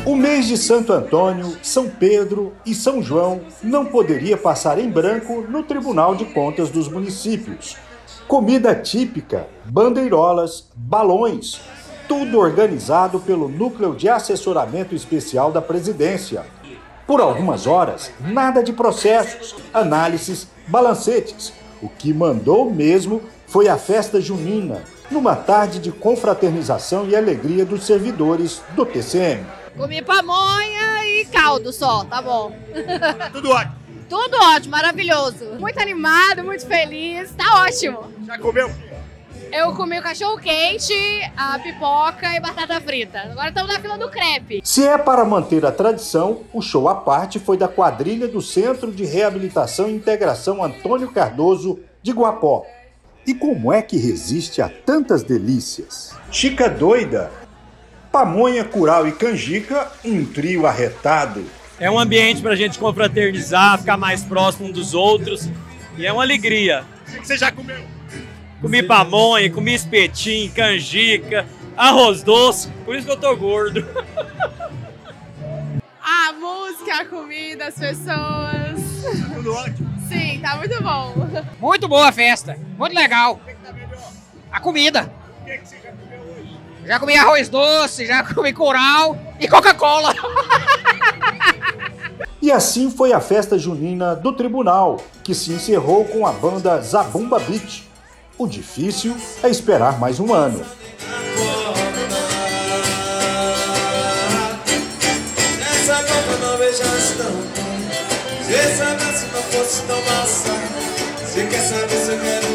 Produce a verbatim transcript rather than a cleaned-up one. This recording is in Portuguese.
O mês de Santo Antônio, São Pedro e São João não poderia passar em branco no Tribunal de Contas dos Municípios. Comida típica, bandeirolas, balões, tudo organizado pelo Núcleo de Assessoramento Especial da Presidência. Por algumas horas, nada de processos, análises, balancetes. O que mandou mesmo foi a festa junina, numa tarde de confraternização e alegria dos servidores do T C M. Comi pamonha e caldo só, tá bom. Tudo ótimo. Tudo ótimo, maravilhoso. Muito animado, muito feliz, tá ótimo. Já comeu? Eu comi o cachorro quente, a pipoca e batata frita. Agora estamos na fila do crepe. Se é para manter a tradição, o show à parte foi da quadrilha do Centro de Reabilitação e Integração Antônio Cardoso de Guapó. E como é que resiste a tantas delícias? Chica doida! Pamonha, curau e canjica, um trio arretado. É um ambiente para a gente confraternizar, ficar mais próximo um dos outros. E é uma alegria. O que você já comeu? Comi pamonha, comi espetinho, canjica, arroz doce. Por isso que eu tô gordo. A música, a comida, as pessoas. Tá tudo ótimo? Sim, tá muito bom. Muito boa a festa, muito legal. O que tá melhor? A comida. O que você já comeu hoje? Já comi arroz doce, já comi curau e Coca-Cola. E assim foi a festa junina do tribunal, que se encerrou com a banda Zabumba Beat. O difícil é esperar mais um ano. Essa boca não beijas tão bem. Se essa dança não fosse tão massa, você quer saber se eu quero